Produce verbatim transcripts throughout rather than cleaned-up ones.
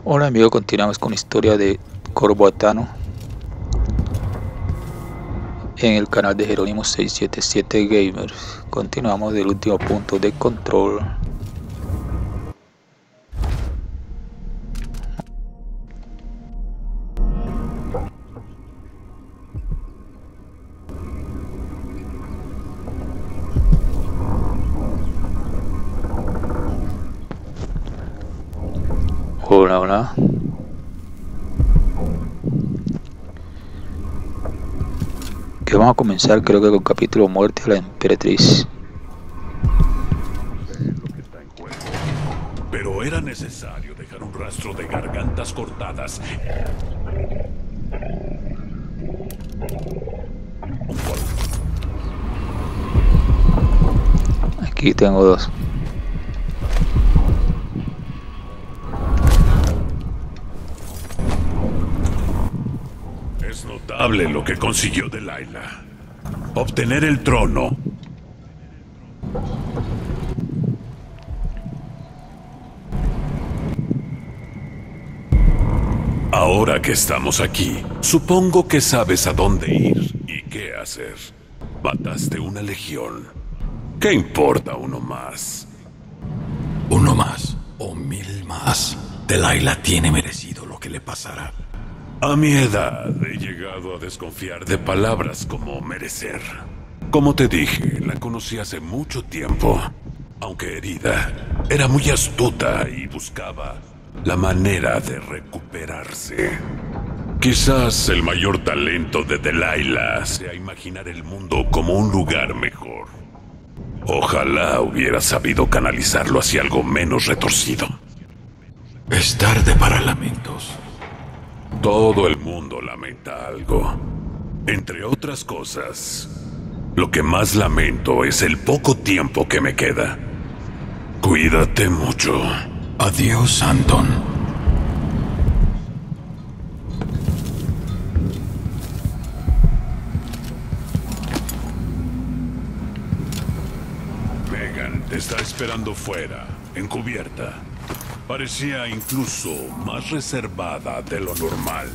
Hola amigo, continuamos con la historia de Corvo Attano en el canal de Jerónimo seiscientos setenta y siete Gamers. Continuamos del último punto de control. Hola, hola. Que vamos a comenzar creo que con el capítulo Muerte a la Emperatriz. Pero era necesario dejar un rastro de gargantas cortadas. Aquí tengo dos. Es notable lo que consiguió Delilah. Obtener el trono. Ahora que estamos aquí, supongo que sabes a dónde ir y qué hacer. Mataste una legión. ¿Qué importa uno más? Uno más o mil más. Delilah tiene merecido lo que le pasará. A mi edad he llegado a desconfiar de palabras como merecer. Como te dije, la conocí hace mucho tiempo. Aunque herida, era muy astuta y buscaba la manera de recuperarse. Quizás el mayor talento de Delilah sea imaginar el mundo como un lugar mejor. Ojalá hubiera sabido canalizarlo hacia algo menos retorcido. Es tarde para lamentos. Todo el mundo lamenta algo. Entre otras cosas, lo que más lamento es el poco tiempo que me queda. Cuídate mucho. Adiós, Anton. Megan te está esperando fuera, encubierta. Parecía incluso más reservada de lo normal.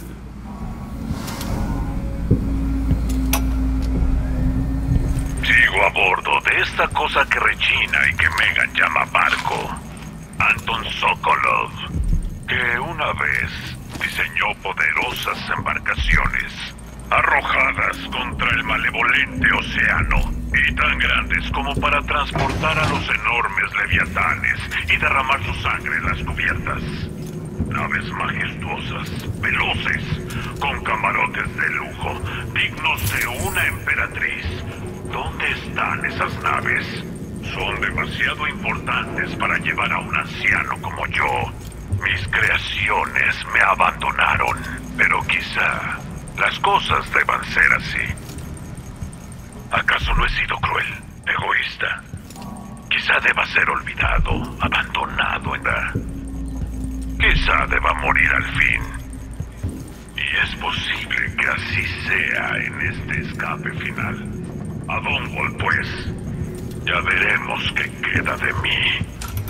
Sigo a bordo de esta cosa que rechina y que Megan llama barco. Anton Sokolov, que una vez diseñó poderosas embarcaciones arrojadas contra el malevolente océano y tan grandes como para transportar a los enormes leviatanes y derramar su sangre en las cubiertas. Naves majestuosas, veloces, con camarotes de lujo, dignos de una emperatriz. ¿Dónde están esas naves? Son demasiado importantes para llevar a un anciano como yo. Mis creaciones me abandonaron, pero quizá las cosas deban ser así. ¿Acaso no he sido cruel, egoísta? Quizá deba ser olvidado, abandonado en la... Quizá deba morir al fin. Y es posible que así sea en este escape final. A Dunwall, pues. Ya veremos qué queda de mí.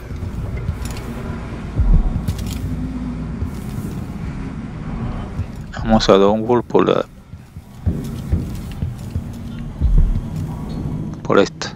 Vamos a Dunwall por la... por esta.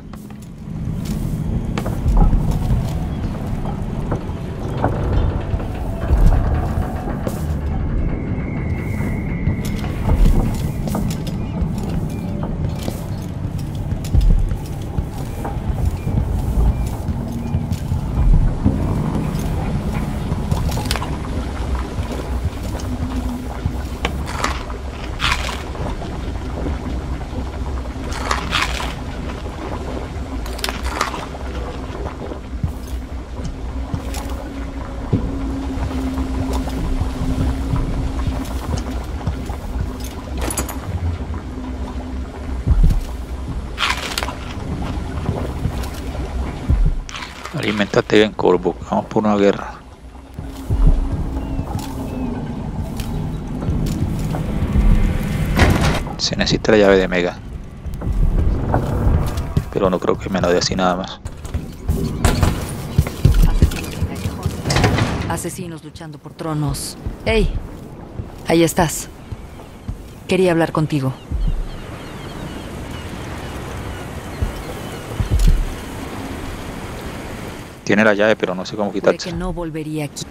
Aliméntate bien, Corvo. Vamos por una guerra. Se necesita la llave de Mega. Pero no creo que me la dé así nada más. Asesinos luchando por tronos. ¡Hey! Ahí estás. Quería hablar contigo. Tiene la llave, pero no sé cómo Juré quitarse. que no volvería aquí.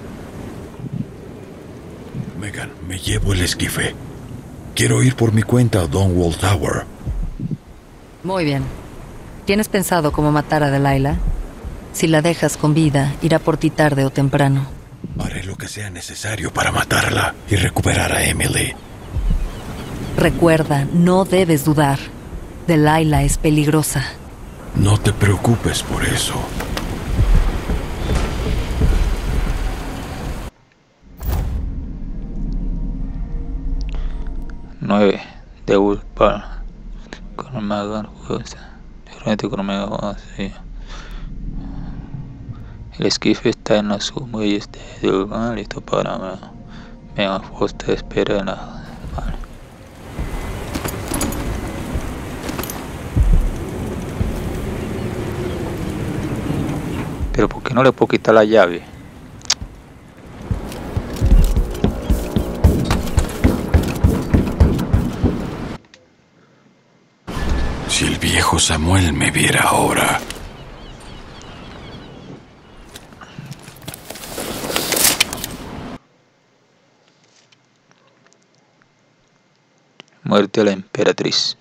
Megan, me llevo el esquife. Quiero ir por mi cuenta a Dawnwall Tower. Muy bien. ¿Tienes pensado cómo matar a Delilah? Si la dejas con vida, irá por ti tarde o temprano. Haré lo que sea necesario para matarla y recuperar a Emily. Recuerda, no debes dudar. Delilah es peligrosa. No te preocupes por eso. nueve. De Ulpal. Con el Magan. Realmente con el Magan. Sí. El esquife está en los muelles de Ulpal. Listo para. Megan Foster espera en la. Vale. Pero ¿por qué no le puedo quitar la llave? Si el viejo Samuel me viera ahora. Muerte a la emperatriz.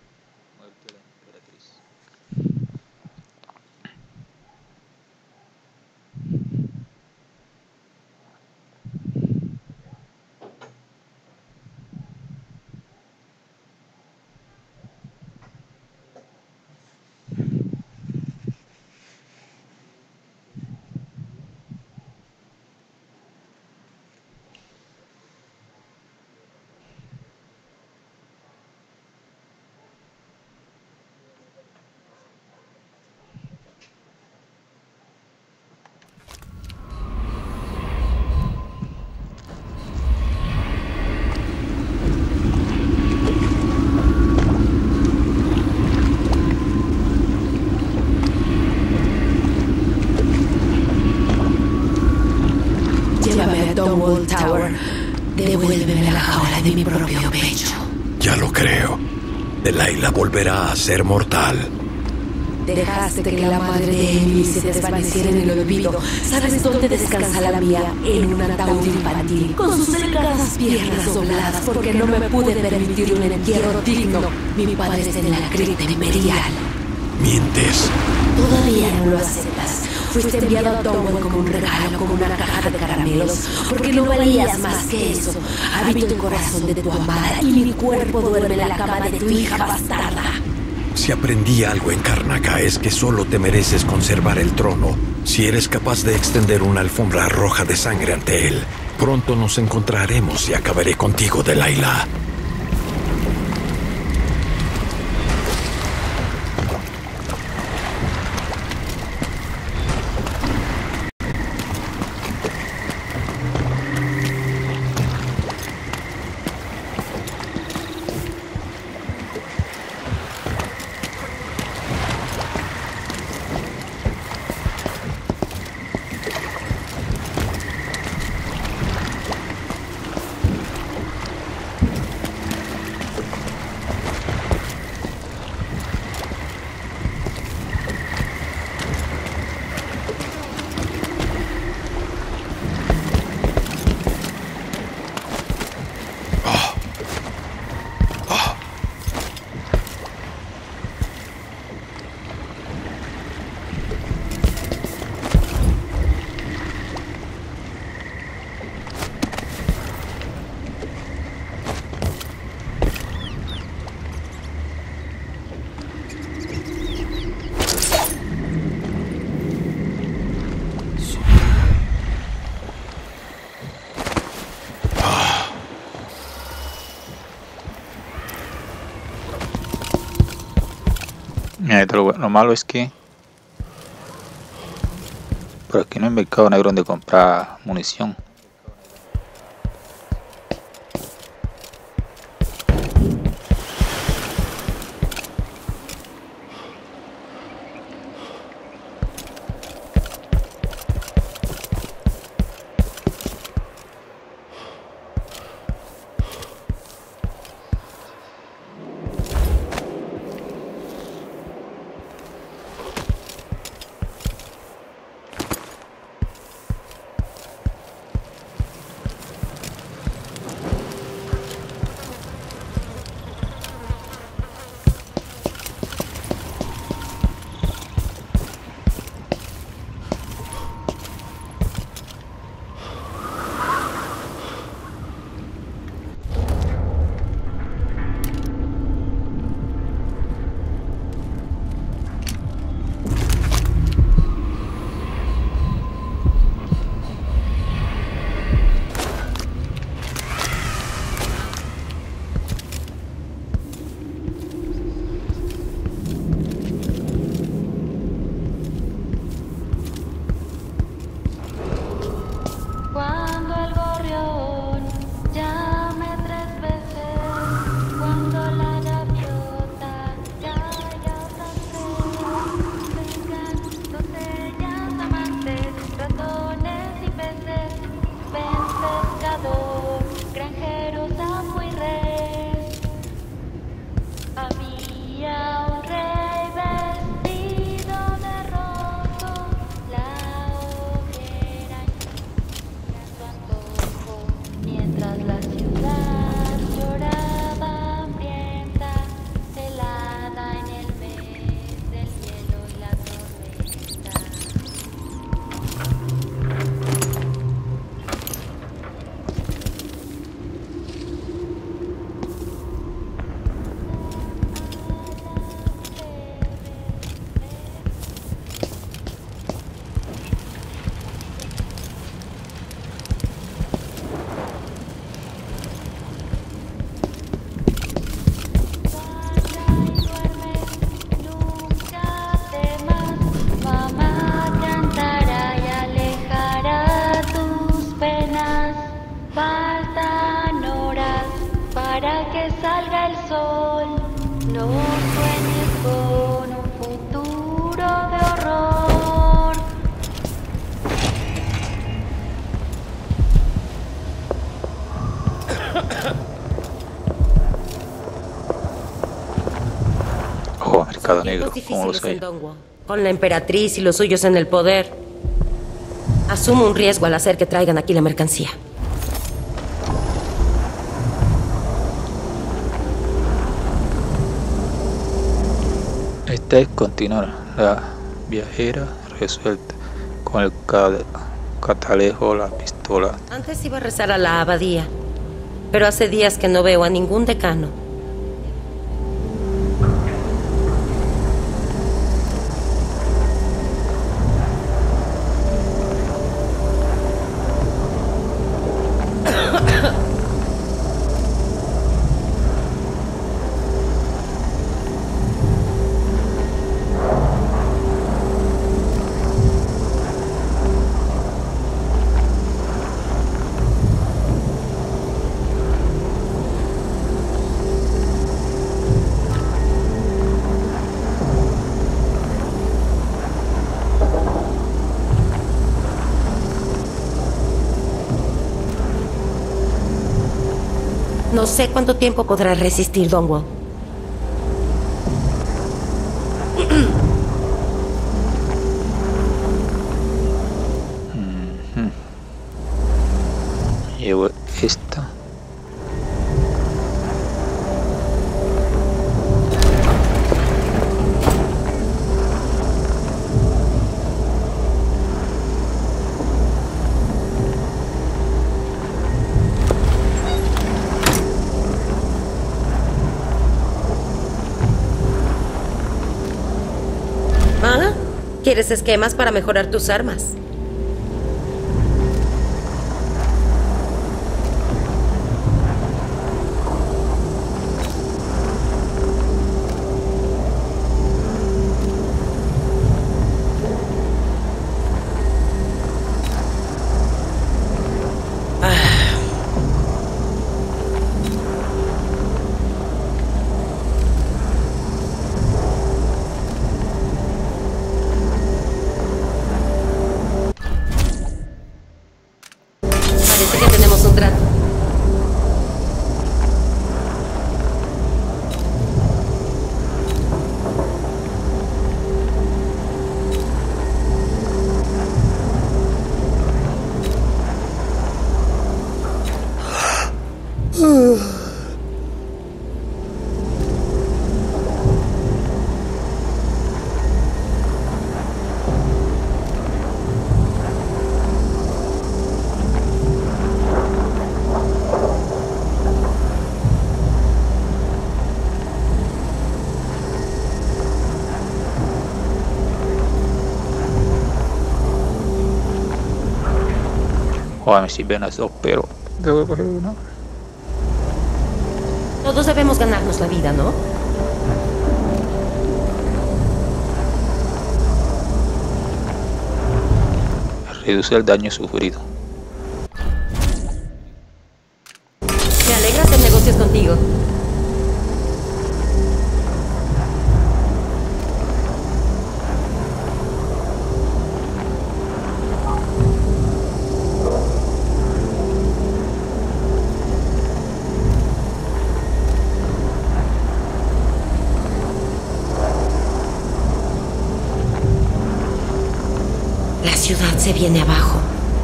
Llévame a Dawnwall Tower. Devuélveme a la jaula de mi propio pecho. Ya lo creo. Delilah volverá a ser mortal. Dejaste que la madre de Emily se desvaneciera en el olvido. ¿Sabes dónde descansa la mía? En un ataúd infantil, con sus delgadas piernas dobladas, porque no me pude permitir un entierro digno. Mi padre está en la cripta imperial. Mientes. Todavía no lo aceptas. Fuiste enviado a Dawnwall como un regalo, como una caja de caramelos, porque no valías más que eso. Habito el corazón de tu amada y mi cuerpo duerme en la cama de tu hija bastarda. Si aprendí algo en Karnaca es que solo te mereces conservar el trono si eres capaz de extender una alfombra roja de sangre ante él. Pronto nos encontraremos y acabaré contigo, Delilah. Mira, lo, lo malo es que por aquí no hay mercado negro donde comprar munición. negro, como los difíciles en que Dongwo, con la emperatriz y los suyos en el poder. Asumo un riesgo al hacer que traigan aquí la mercancía. Esta es continuar. La viajera resuelta con el ca- catalejo, la pistola. Antes iba a rezar a la abadía, pero hace días que no veo a ningún decano. No sé cuánto tiempo podrá resistir Dongwo. Llevo esta. ¿Ah? ¿Quieres esquemas para mejorar tus armas? Parece que tenemos un trato. Joder, me sirven las dos, pero tengo que coger una. Todos debemos ganarnos la vida, ¿no? Reduce el daño sufrido. Me alegra hacer negocios contigo. La ciudad se viene abajo.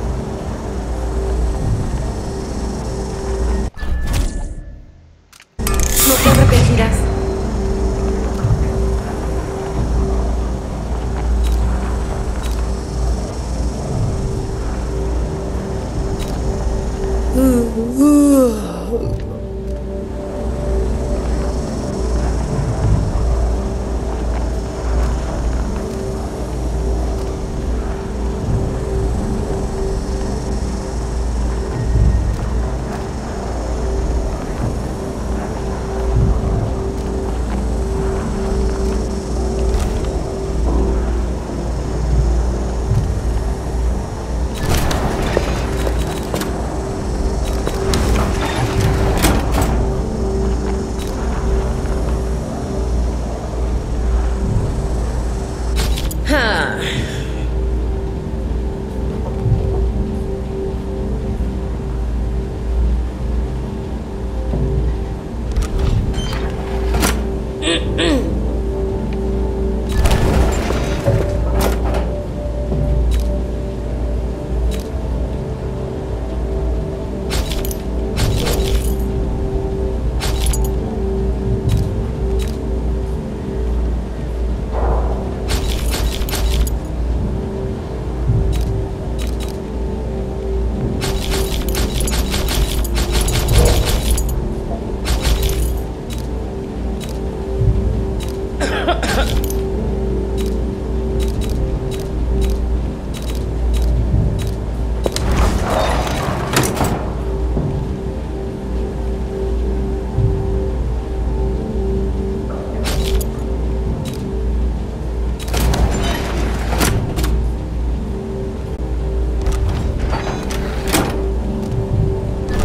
No te arrepentirás.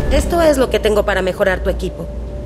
Esto es lo que tengo para mejorar tu equipo.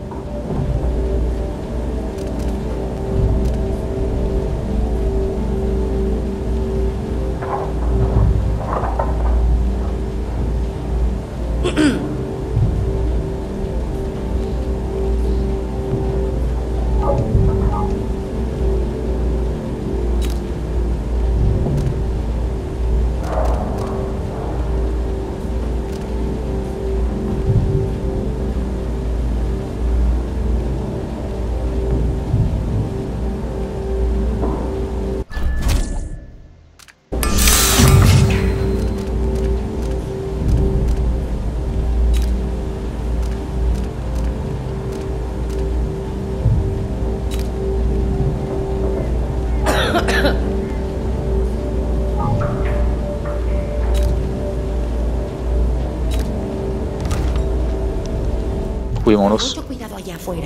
Cuidémonos. Mucho cuidado allá afuera.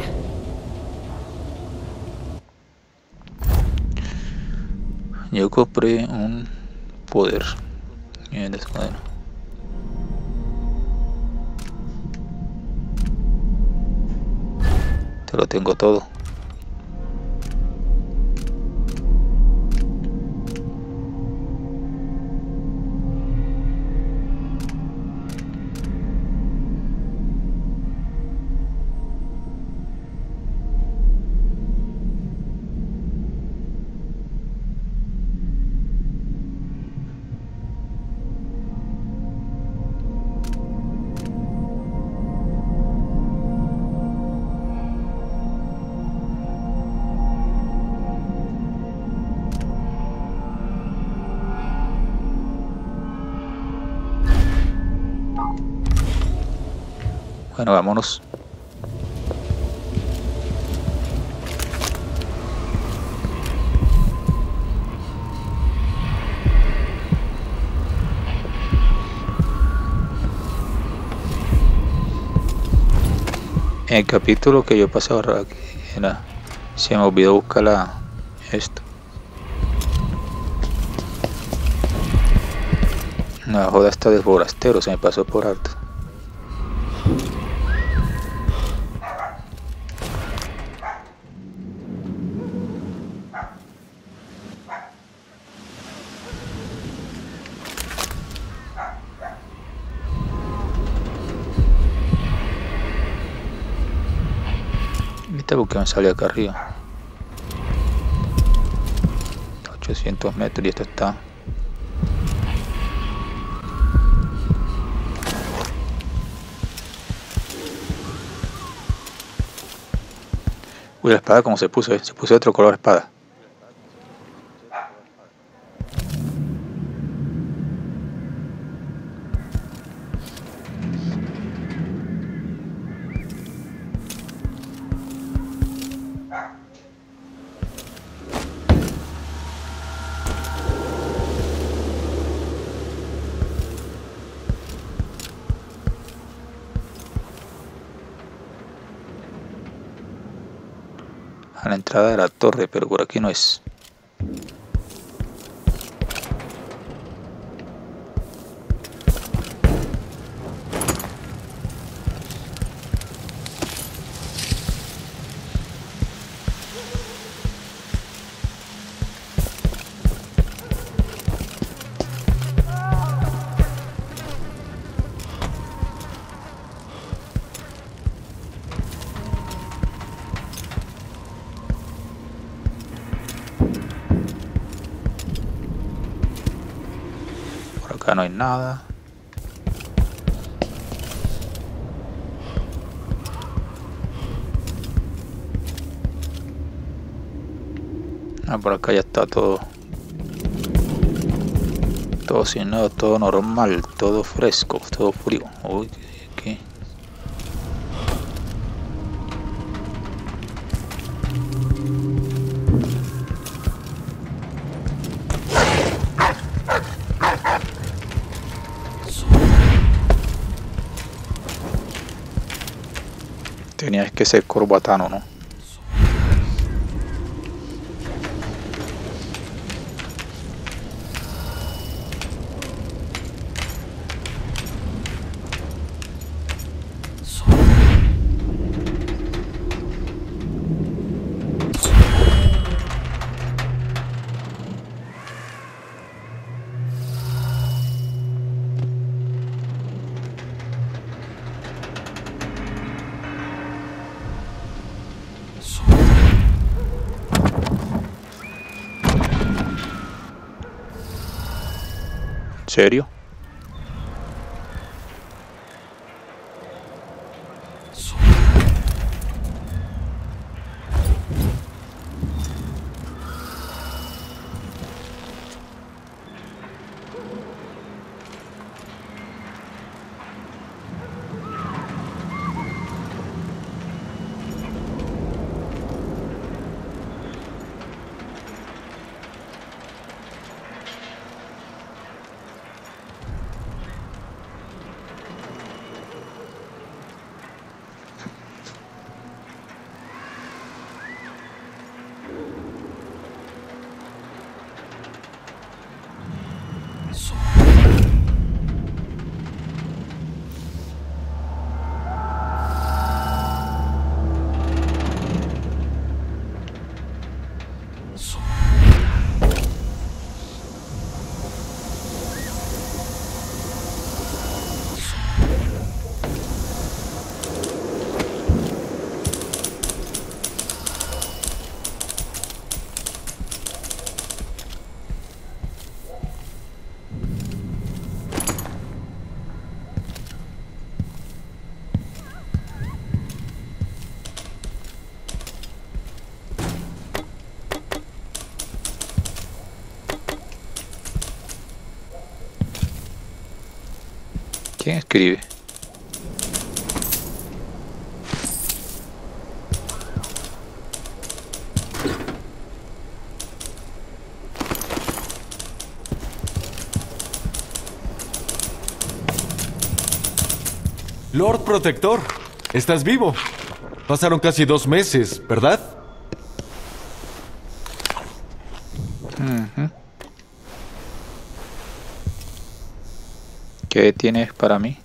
Yo compré un poder. Bien, descuadro. Te lo tengo todo. Bueno, vámonos. En el capítulo que yo pasé ahora, era, se me olvidó buscar la, esto. La joda esta del forastero se me pasó por alto. Porque me sale acá arriba ochocientos metros y esto está uy, la espada como se puso, ¿eh? Se puso de otro color espada. A la entrada de la torre, pero por aquí no es. Acá no hay nada. Ah, por acá ya está todo. Todo sin nada, todo normal, todo fresco, todo frío. Uy, ¿qué? Tenías que ser corbatano, ¿no? serio? ¿Quién escribe? Lord Protector, estás vivo. Pasaron casi dos meses, ¿verdad? Uh-huh. ¿Qué tienes para mí?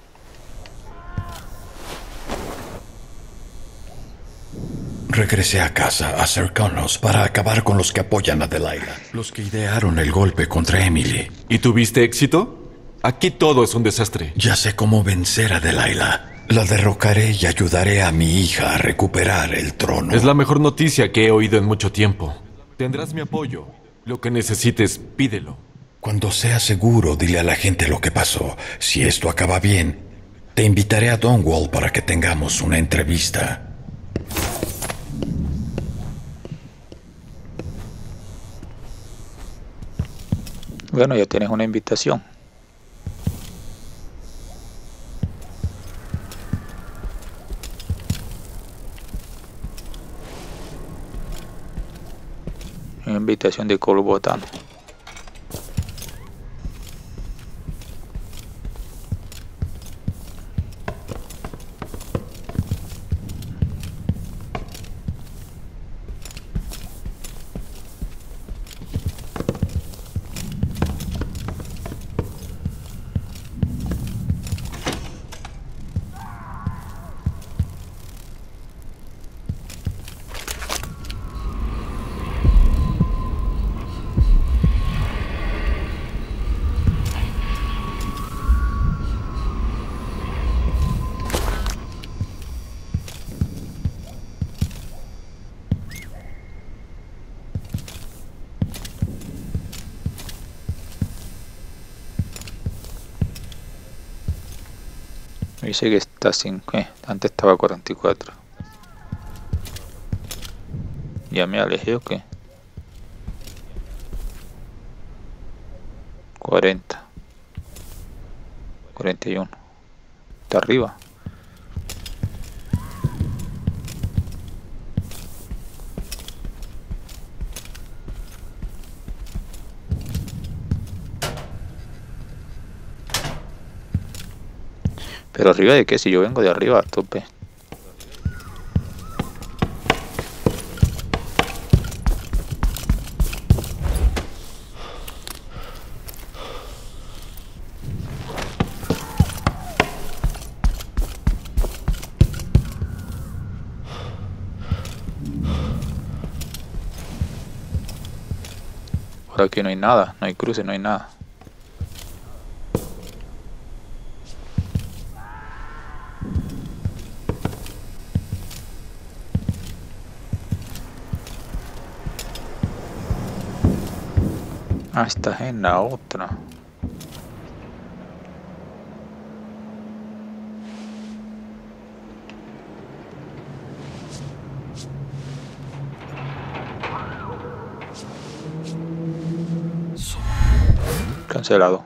Regresé a casa, a Serconos, para acabar con los que apoyan a Delilah. Los que idearon el golpe contra Emily. ¿Y tuviste éxito? Aquí todo es un desastre. Ya sé cómo vencer a Delilah. La derrocaré y ayudaré a mi hija a recuperar el trono. Es la mejor noticia que he oído en mucho tiempo. Tendrás mi apoyo. Lo que necesites, pídelo. Cuando sea seguro, dile a la gente lo que pasó. Si esto acaba bien, te invitaré a Dunwall para que tengamos una entrevista. Bueno, ya tienes una invitación. Una invitación de Cole Botano. Dice que está cinco, eh, antes estaba cuarenta y cuatro. ¿Ya me alejé o qué? cuarenta. cuarenta y uno. Está arriba. Pero arriba de qué, si yo vengo de arriba a tope. Por aquí no hay nada, no hay cruce, no hay nada. Ah, estás en la otra. Cancelado.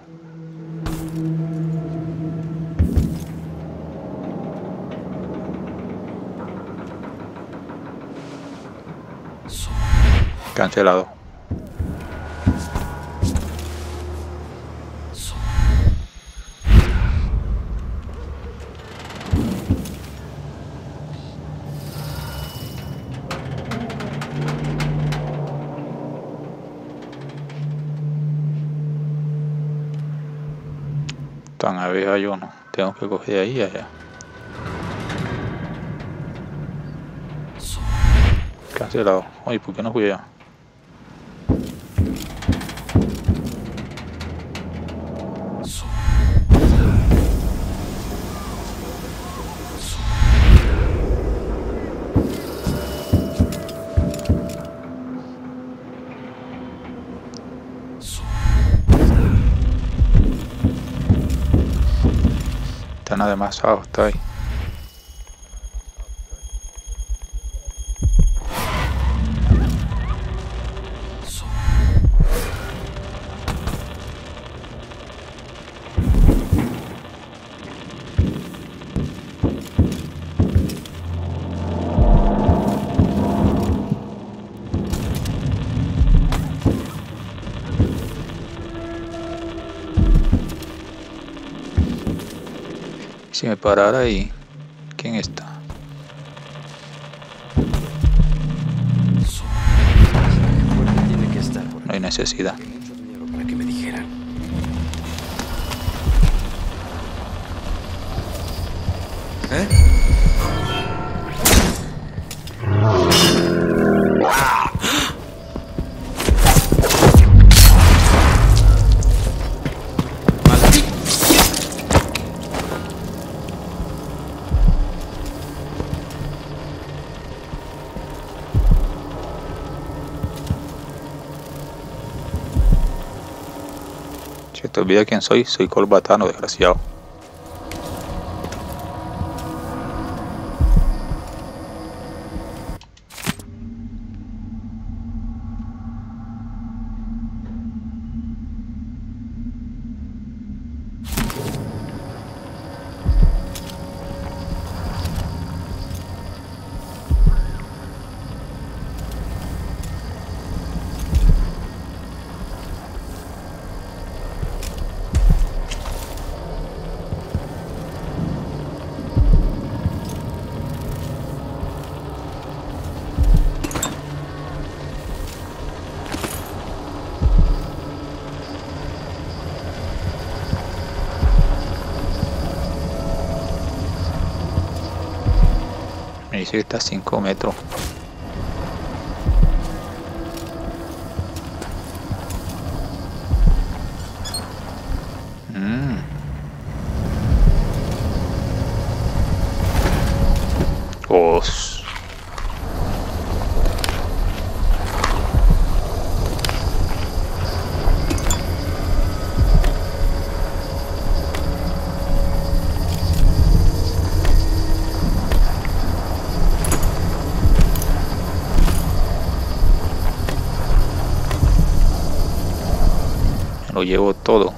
Cancelado. Tan a ver, yo no. Tengo que coger ahí y allá. Cancelado. Oye, ¿por qué no fui allá? Están además abajo, está ahí. Si me parara ahí, ¿quién está? Tiene que estar por No hay necesidad. aquí. Mucho dinero para que me dijeran. ¿Eh? Si te olvida quién soy, soy Colbatano, desgraciado. Me dice que está a cinco metros. Mm. Os. Lo llevo todo.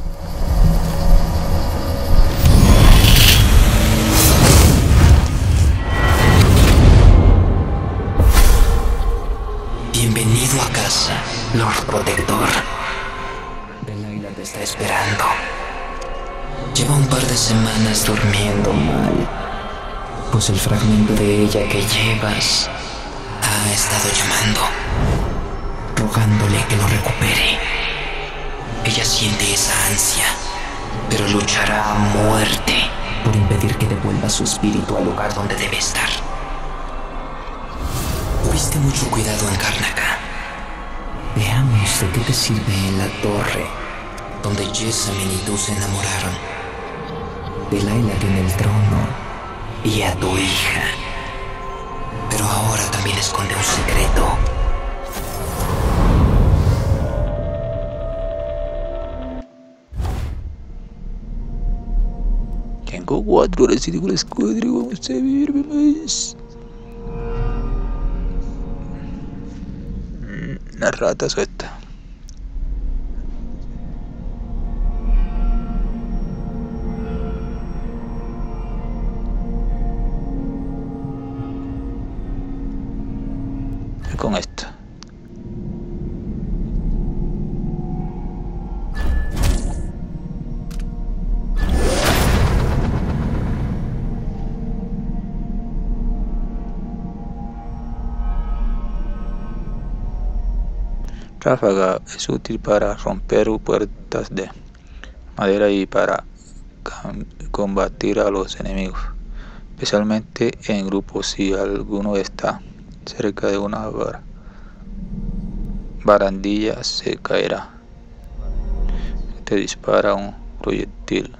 Bienvenido a casa, Lord Protector. Delilah te está esperando. Lleva un par de semanas durmiendo mal, pues el fragmento de ella que llevas ha estado llamando, rogándole que lo recupere. Ella siente esa ansia, pero luchará a muerte por impedir que devuelva su espíritu al lugar donde debe estar. Tuviste mucho cuidado en Karnaca. Veamos de qué te sirve en la torre, donde Jessamine y tú se enamoraron. Delilah tiene el trono y a tu hija, pero ahora también esconde un secreto. Tengo cuatro horas y tengo las cuatro. Vamos a ver, vamos. Una rata suelta. con esta. Ráfaga es útil para romper puertas de madera y para combatir a los enemigos, especialmente en grupos si alguno está cerca de una bar barandilla se caerá. Te dispara un proyectil.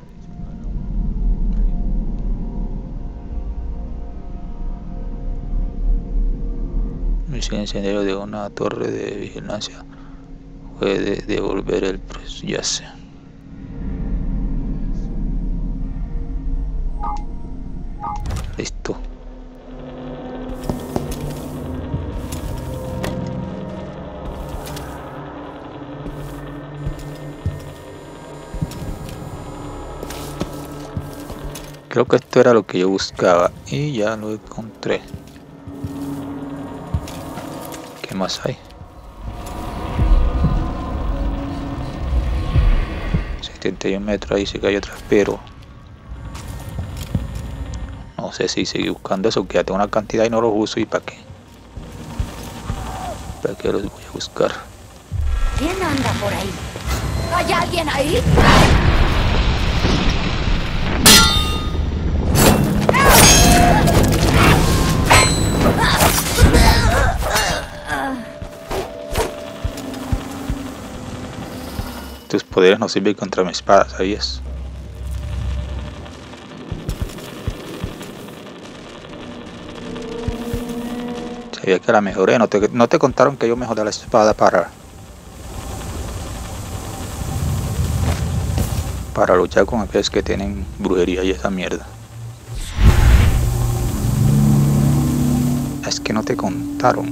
Misil incendiario de una torre de vigilancia puede devolver el yace. Listo. Creo que esto era lo que yo buscaba y ya lo encontré. ¿Qué más hay? setenta y un metros, ahí sí que hay otras, pero no sé si seguir buscando eso, que ya tengo una cantidad y no los uso. ¿Y para qué? ¿Para qué los voy a buscar? ¿Quién anda por ahí? ¿Hay alguien ahí? Tus poderes no sirven contra mi espada, ¿sabías? Sabía que la mejoré. No te, no te contaron que yo mejoré la espada para para luchar con aquellos que tienen brujería y esa mierda. Es que no te contaron.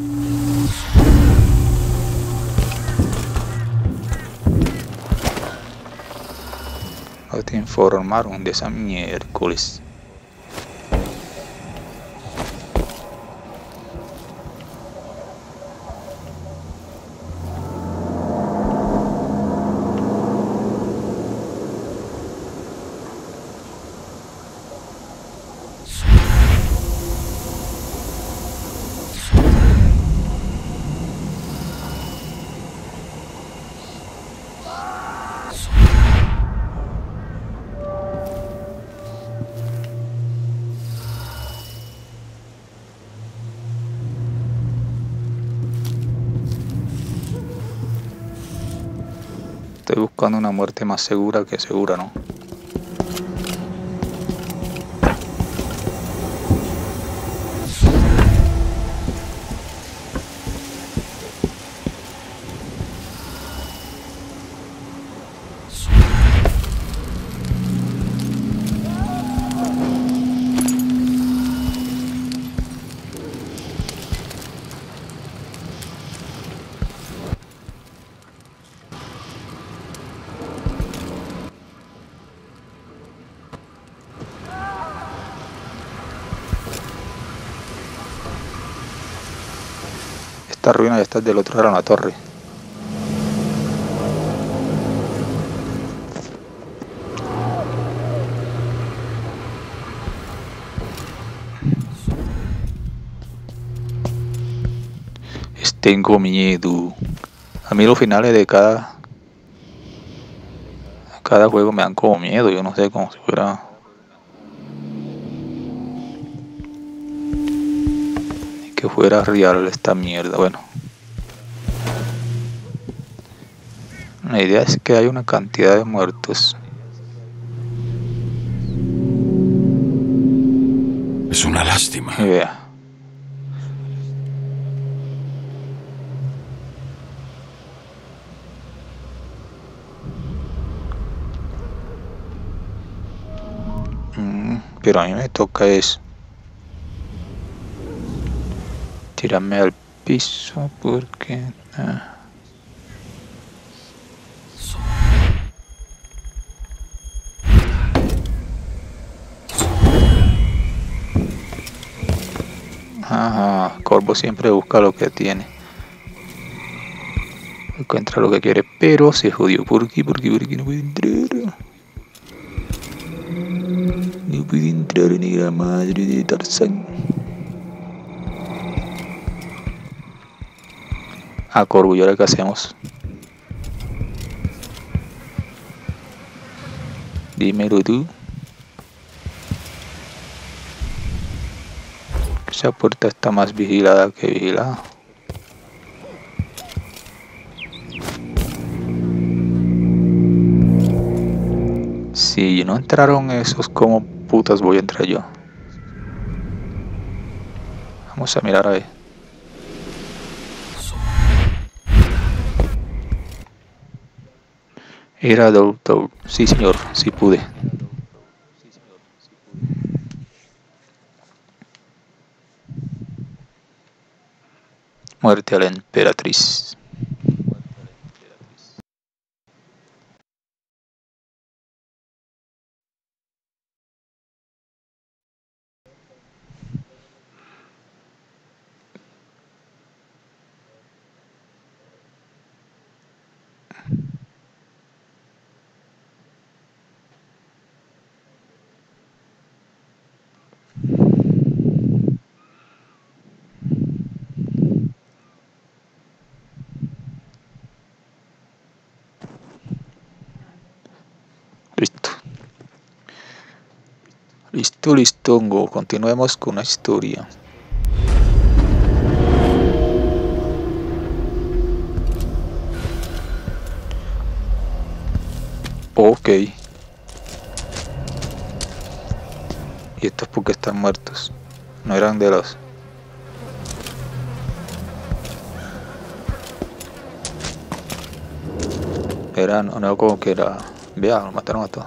No te informaron de esa miércoles. Estoy buscando una muerte más segura que segura, ¿no? Esta ruina ya está del otro lado de la torre. Tengo miedo. A mí los finales de cada cada juego me dan como miedo. Yo no sé, como si fuera que fuera real esta mierda. Bueno, la idea es que hay una cantidad de muertos. Es una lástima. Y vea. Mm, pero a mí me toca es tirarme al piso porque ah. Ajá, corvo siempre busca lo que tiene. Encuentra lo que quiere, pero se jodió. ¿Por qué? ¿Por qué? ¿Por qué no puede entrar? No puede entrar ni la madre de Tarzán. A corvo, ¿y ahora qué hacemos? Dímelo tú. Esa puerta está más vigilada que vigilada. Si no entraron esos, ¿cómo putas voy a entrar yo? Vamos a mirar a ver. Era doctor. Sí, señor, sí pude. Muerte a la emperatriz. Listo. Listo, listongo. Continuemos con la historia. Ok. ¿Y estos por qué están muertos? No eran de los... Eran, no, como que era... Vea, lo mataron a todos.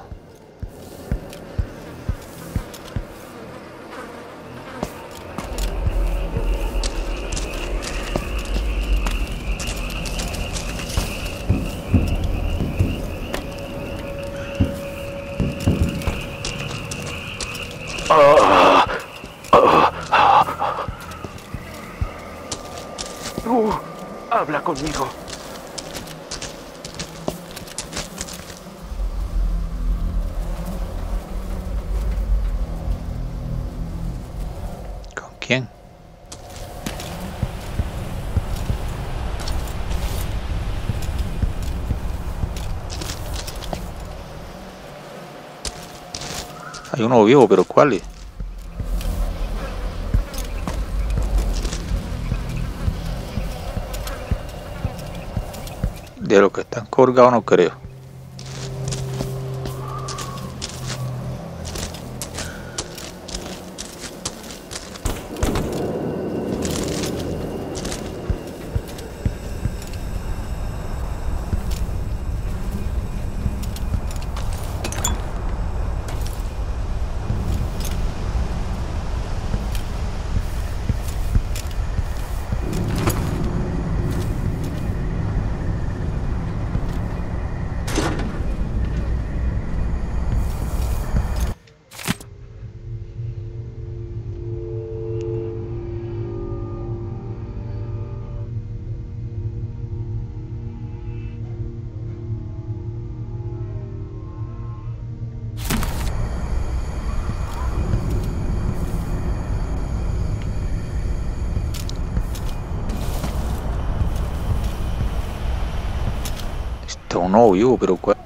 Uh, habla conmigo. ¿Con quién? Hay uno vivo, pero ¿cuál es? De los que están colgados no creo. Está uno vivo, pero ¿cuál?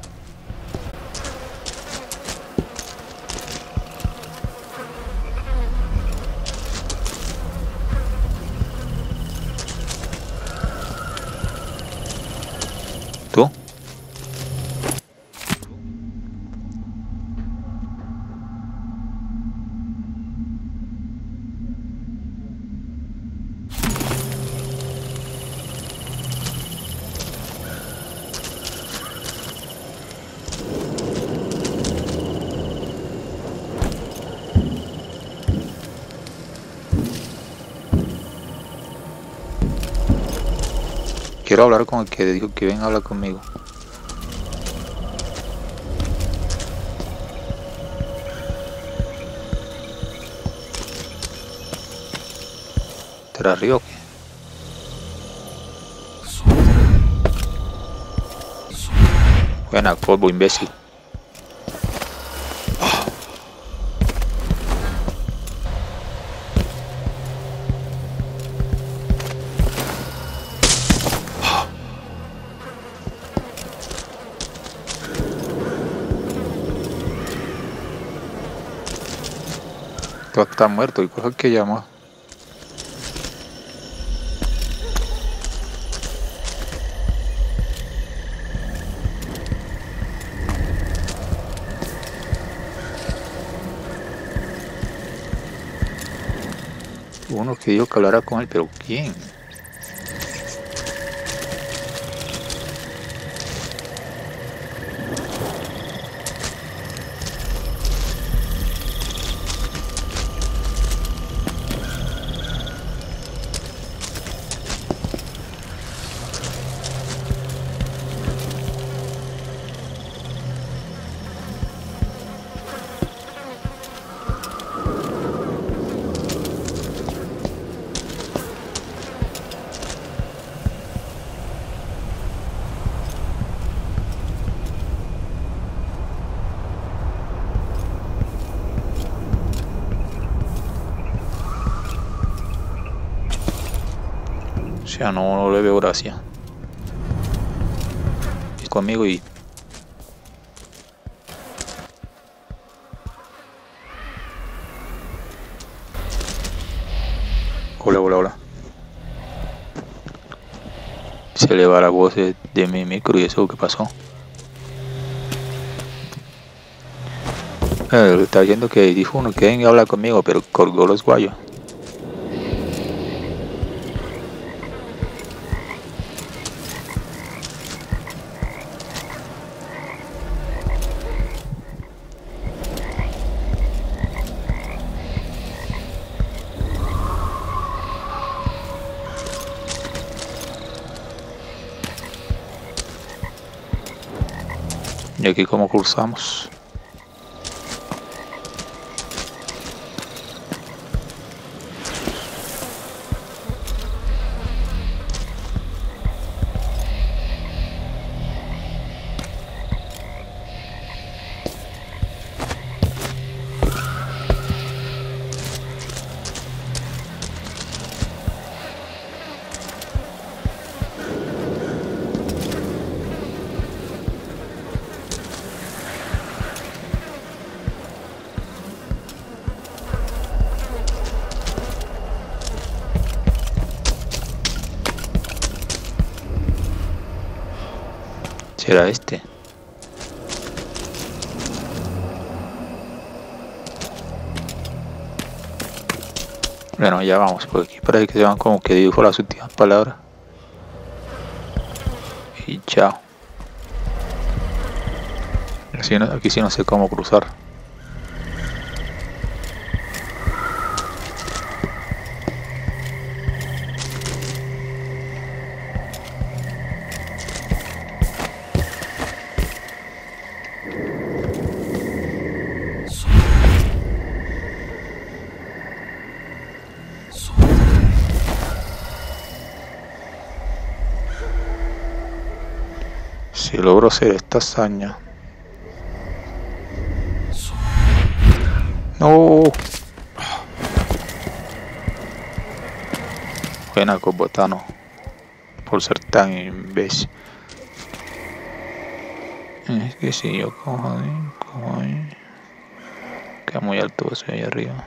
¿Tú? Quiero hablar con el que dijo que venga a hablar conmigo. estar arriba o qué? Buena, polvo imbécil. Tú estás muerto y cosas que llama. Uno que dijo que hablara con él, pero ¿quién? O sea, no, no le veo gracia. Es conmigo y... Hola, hola, hola. Se le va la voz de, de mi micro y eso, ¿qué pasó? Eh, está diciendo que dijo uno que venga a hablar conmigo, pero colgó los guayos. Y aquí como cruzamos. ¿Será este? Bueno, ya vamos, por aquí parece que se van como que dijo las últimas palabras. Y chao. Así no, aquí sí no sé cómo cruzar. Si logro hacer esta hazaña. No. Buena con Botano. Por ser tan imbécil. Es que si yo cojo ahí, cojo ahí. Queda muy alto eso ahí arriba.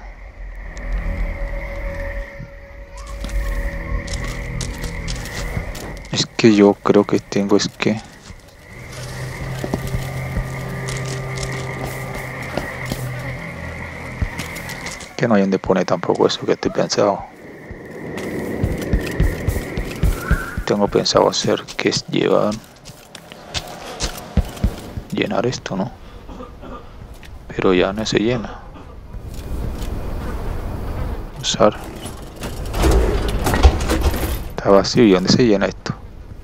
Es que yo creo que tengo es que... Que no hay donde pone tampoco eso que estoy pensado. Tengo pensado hacer que es llevar... Llenar esto, ¿no? Pero ya no se llena. Usar. Está vacío. ¿Y dónde se llena esto?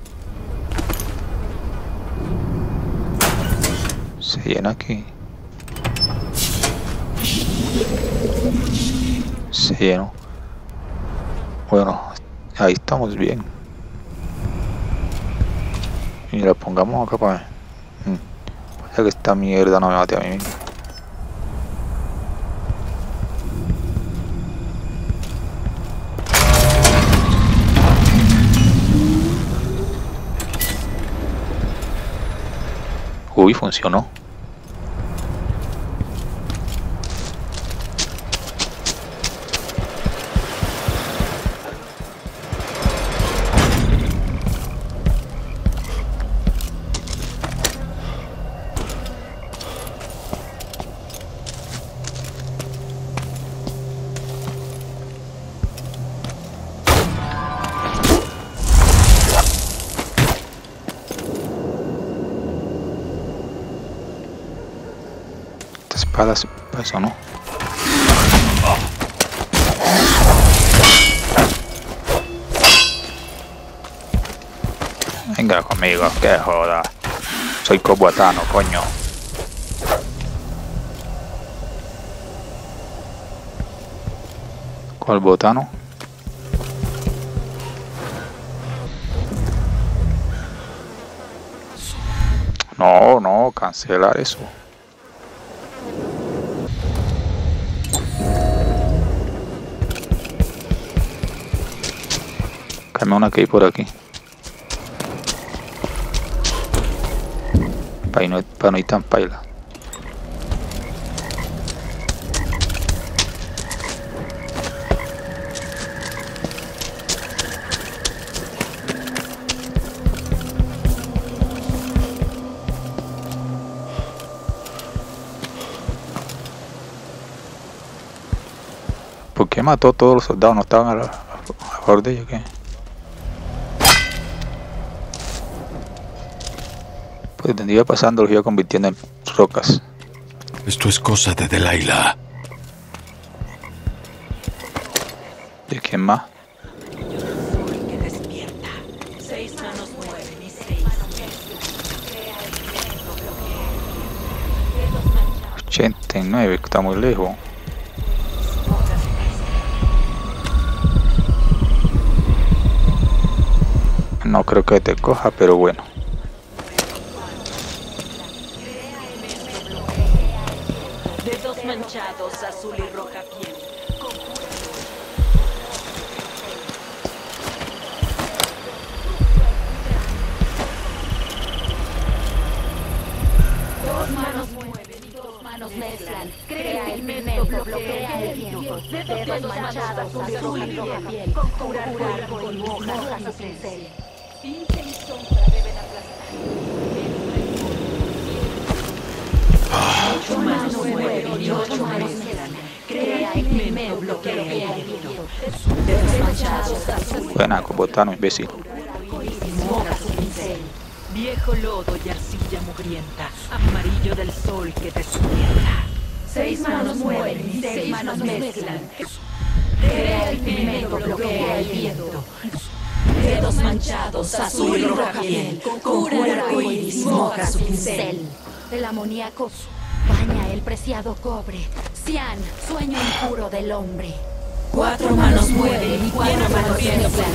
Se llena aquí. Se llenó. Bueno, ahí estamos bien. Y la pongamos acá para ver. Hmm. Ya que esta mierda no me mate a mí mismo. Uy, funcionó. Espadas, eso no. Venga conmigo, que joda. Soy cobotano, coño. ¿Cuál botano? No, no, cancelar eso. Dame una que hay por aquí. Para no, pa no ir tan paila. ¿Por qué mató a todos los soldados? ¿No estaban a, la, a favor de ellos? ¿Qué? Pues tendría pasando, los iba convirtiendo en rocas. Esto es cosa de Delilah. ¿De quién más? ochenta y nueve, que está muy lejos. No creo que te coja, pero bueno. Dedos manchados, azul y roja piel. Dos manos mueven y dos manos mezclan. Crea el elemento, bloquea el viento. Dedos manchados, azul y roja piel. Curar cuerpo con hojas y cincel. Pince y sombra deben aplastar. Ocho manos mueven y ocho manos mezclan. Crea el elemento, bloquea el viento. Dedos manchados, azul y roja. Buena, cobotano, imbécil. Viejo lodo y arcilla mugrienta, amarillo del sol que despierta. Seis manos mueven y seis manos mezclan. Crea el pigmento, bloquea el viento. Dedos manchados, azul y roja piel. Cura el arcoíris, moja su pincel. El amoníaco baña el preciado cobre. Cian, sueño impuro del hombre. Cuatro manos mueven y cuatro manos mezclan.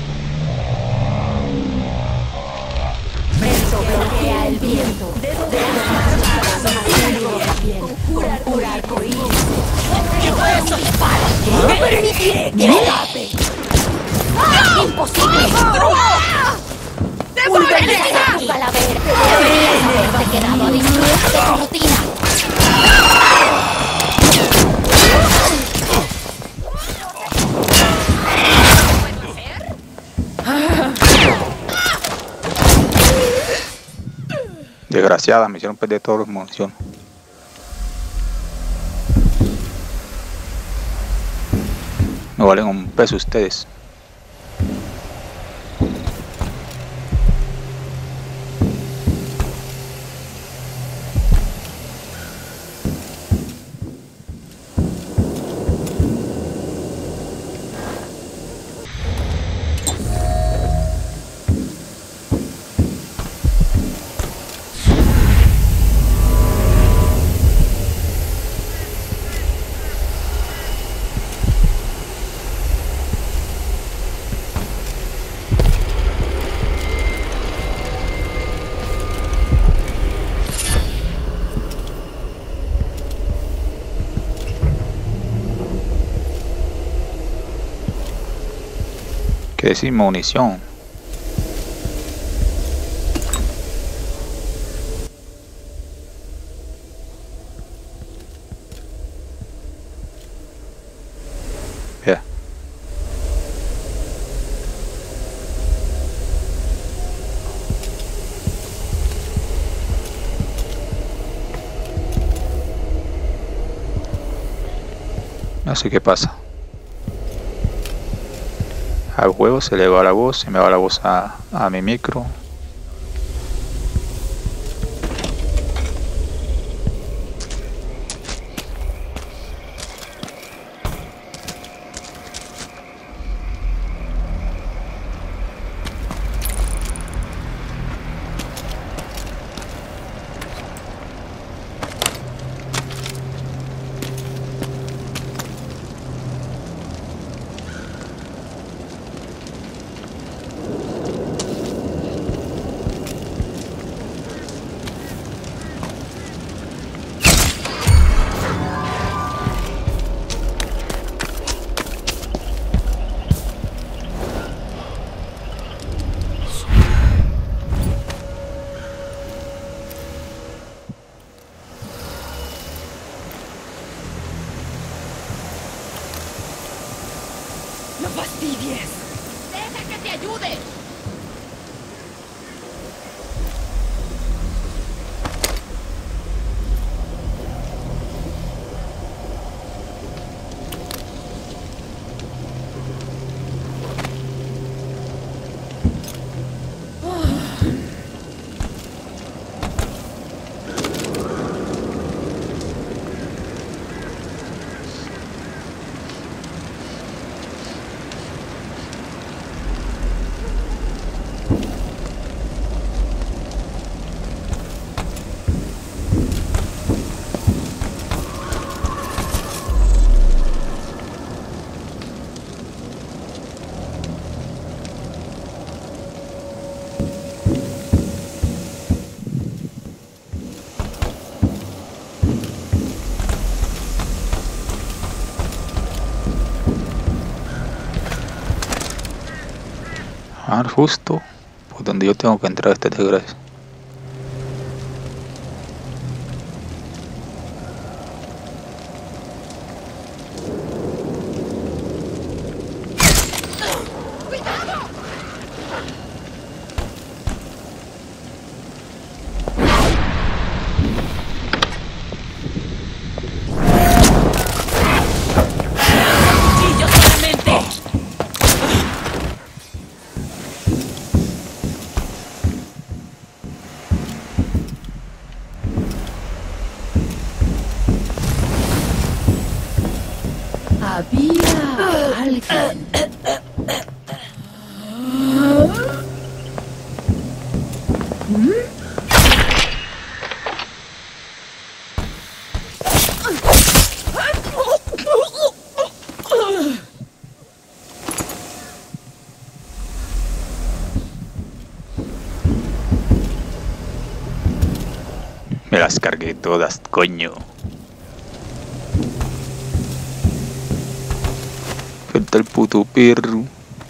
Bloquea el viento. Dedos manchados, azul y roja piel. Cura el arcoíris. ¡Eso es para que no permitiré que escape! ¡Imposible! ¡Pulveriza tu calavera! Deberías haberte quedado a disfrutar de tu rutina. Desgraciada, me hicieron perder todos los munición. No valen un peso ustedes. Que sin munición. Ya. No sé qué pasa. Al juego se le va la voz, se me va la voz a, a mi micro. ¡No fastidies! ¡Deja que te ayude! Ah, justo por donde yo tengo que entrar, esta desgracia. Había alguien. Me las cargué todas, coño. Falta el puto perro.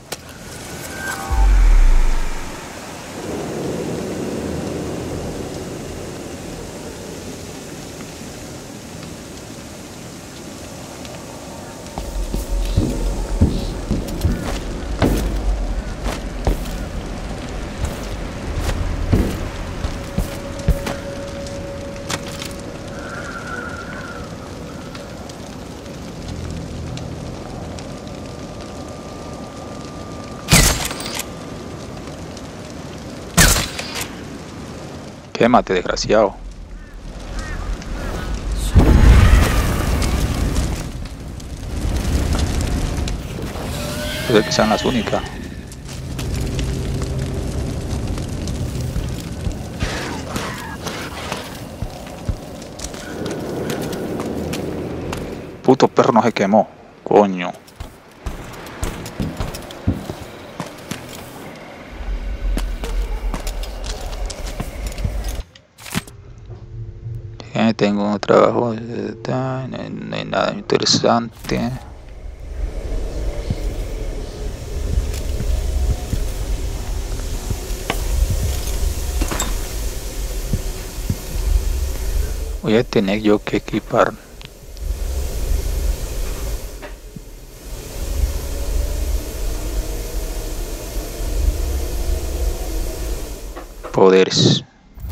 Quémate, desgraciado. Puede que sean las únicas. Puto perro no se quemó, coño. Tengo un trabajo, no hay, no hay nada interesante. Voy a tener yo que equipar poderes.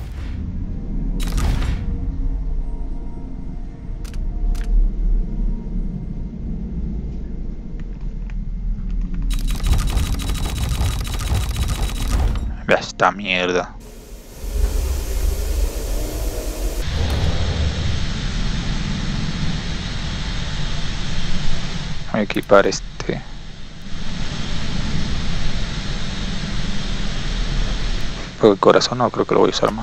Vea esta mierda. Voy a equipar este. Pero el corazón no creo que lo voy a usar más.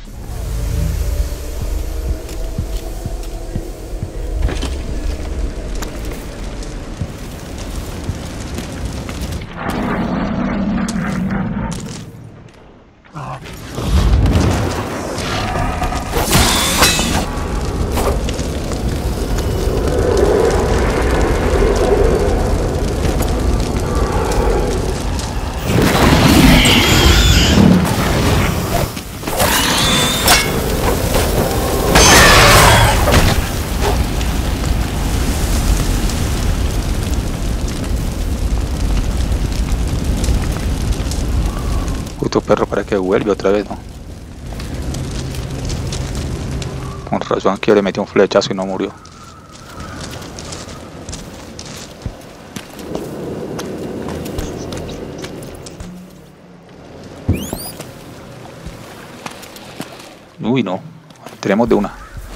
Puto perro, para que vuelve otra vez, ¿no? Con razón que le metió un flechazo y no murió. Uy, no. Tenemos de una.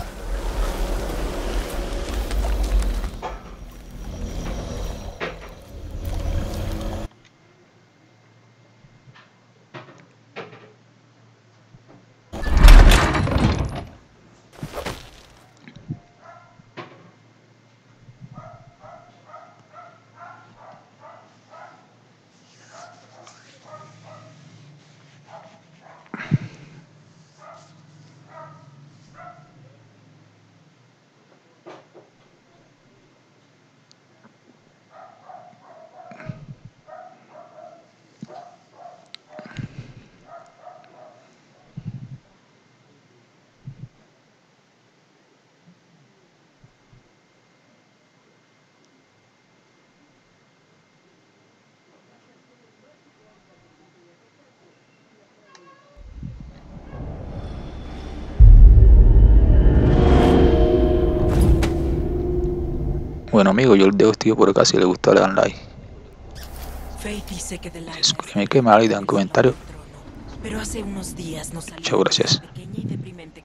Bueno amigos, yo les dejo este video por acá. Si les gustó le dan like. Suscríbete, que me y dan comentarios. Pero hace unos días nos Muchas gracias. pequeña y deprimente